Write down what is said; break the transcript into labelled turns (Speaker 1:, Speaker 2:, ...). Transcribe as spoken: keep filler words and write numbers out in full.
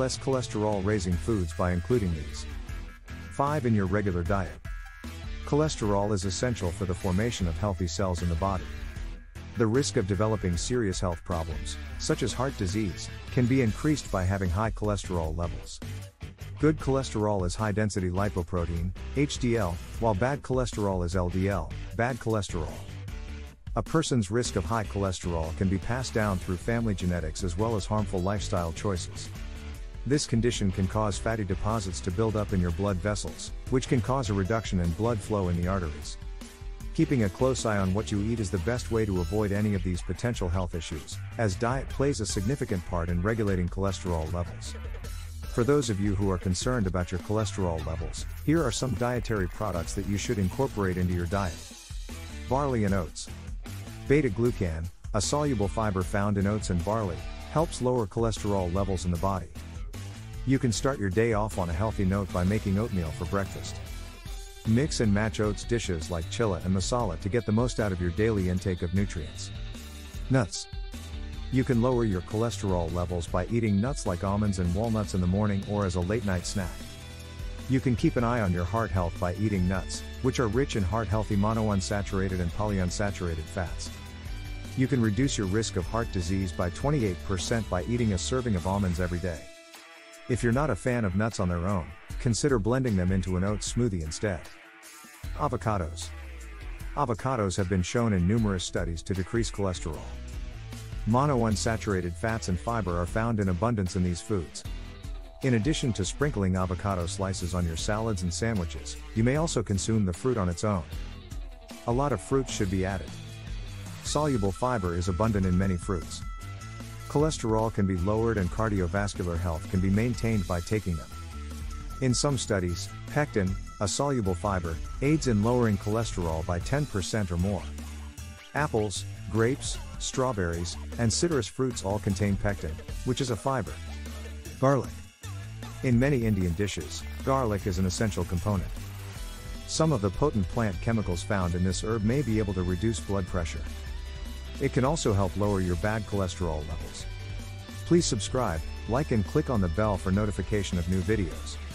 Speaker 1: less cholesterol-raising foods by including these. five In your regular diet. Cholesterol is essential for the formation of healthy cells in the body. The risk of developing serious health problems, such as heart disease, can be increased by having high cholesterol levels. Good cholesterol is high-density lipoprotein, H D L, while bad cholesterol is L D L, bad cholesterol. A person's risk of high cholesterol can be passed down through family genetics as well as harmful lifestyle choices. This condition can cause fatty deposits to build up in your blood vessels, which can cause a reduction in blood flow in the arteries. Keeping a close eye on what you eat is the best way to avoid any of these potential health issues, as diet plays a significant part in regulating cholesterol levels. For those of you who are concerned about your cholesterol levels, here are some dietary products that you should incorporate into your diet. Barley and oats. Beta-glucan, a soluble fiber found in oats and barley, helps lower cholesterol levels in the body. You can start your day off on a healthy note by making oatmeal for breakfast. Mix and match oats dishes like chilla and masala to get the most out of your daily intake of nutrients. Nuts. You can lower your cholesterol levels by eating nuts like almonds and walnuts in the morning or as a late-night snack. You can keep an eye on your heart health by eating nuts, which are rich in heart-healthy monounsaturated and polyunsaturated fats. You can reduce your risk of heart disease by twenty-eight percent by eating a serving of almonds every day. If you're not a fan of nuts on their own, consider blending them into an oats smoothie instead. Avocados. Avocados have been shown in numerous studies to decrease cholesterol. Monounsaturated fats and fiber are found in abundance in these foods. In addition to sprinkling avocado slices on your salads and sandwiches, you may also consume the fruit on its own. A lot of fruits should be added. Soluble fiber is abundant in many fruits. Cholesterol can be lowered and cardiovascular health can be maintained by taking them. In some studies, pectin, a soluble fiber, aids in lowering cholesterol by ten percent or more. Apples, grapes, strawberries, and citrus fruits all contain pectin, which is a fiber. Garlic. In many Indian dishes, garlic is an essential component. Some of the potent plant chemicals found in this herb may be able to reduce blood pressure. It can also help lower your bad cholesterol levels. Please subscribe, like and click on the bell for notification of new videos.